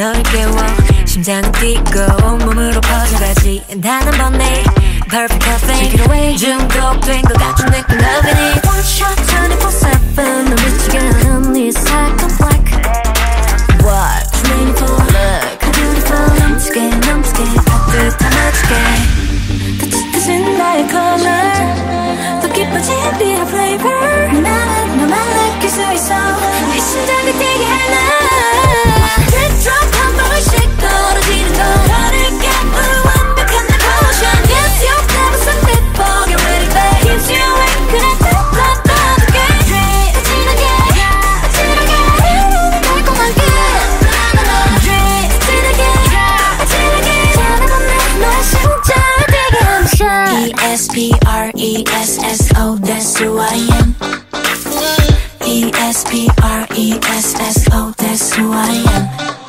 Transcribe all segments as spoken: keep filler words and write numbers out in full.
널 깨워 심장은 뛰고 온몸으로 퍼져가지 단 한 번에 Perfect cafe Take it away 중독된 것 같은 느낌 Loving it One shot twenty-four seven 너 미치게 하는 네 cycle black What you waiting for Look how beautiful 넘치게 넘치게 따뜻한 맞추게 더 짙어진 나의 color 더 깊어진 bitter flavor 나는 너만 느낄 수 있어 내 심장을 뛰게 하나 Drip drop 한 방울씩 떨어지는 거 너를 깨물 완벽한 내 potion Yes you've never seen before Get ready babe Keeps you awake 그래 따뜻하게 Drip 진하게 진하게 달콤한 끝 Drip 진하게 진하게 전해보내 너의 심장을 뛰게 하는 shot E S P R E S S O That's who I am E S P R E S S O That's who I am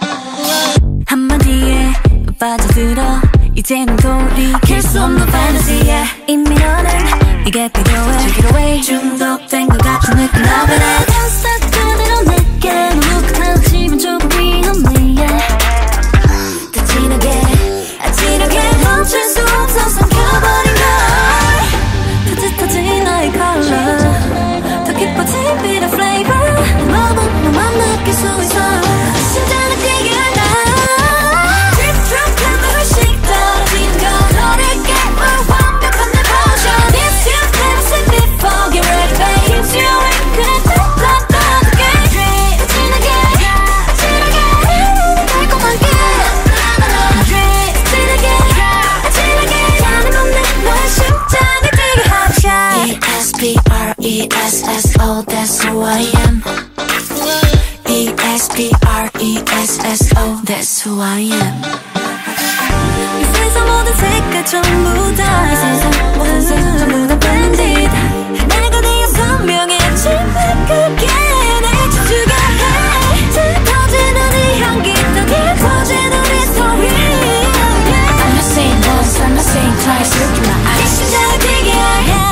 한마디에 빠져들어 이제는 돌이킬 수 없는 fantasy에 이미 너는 이게 필요해 Take it away 중독된 것 같은 느낌 Love it Can't 그대로 내게 너무 끝나지만 조금 위험해 더 진하게 진하게 멈출 수 없어 삼켜버린 걸 더 짙어진 너의 color 더 깊어진 bitter flavor 너만 너만 느낄 수 있어 심장을 뛰게 한다 Drip drop 한 방울씩 떨어지는 거 너를 깨물 완벽한 내 potion This you've never seen before Get ready babe Keeps you awake 그래 따뜻하게 Drip 진하게 진하게 달콤한 끝 Drip 진하게 진하게 전해보내 너의 심장을 뛰게 하는 shot E S P R E S S O That's who I am E S P R E S S O That's who I am 이 세상 모든 색깔 전부 다이 세상 모든 색깔 전부 다 blended 내가 되어 선명해지만 그게 내 집중가 해 짙어지는 이 향기 더 깊어지는 이 story I'm not saying once I'm not saying twice Look in my eyes 이 심장을 뛰게 해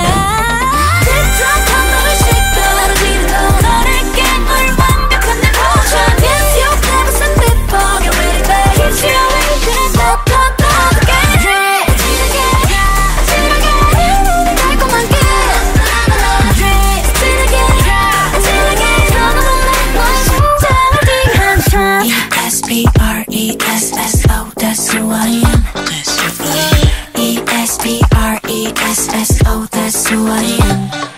That's who I am. E S P R E S S O. That's who I am.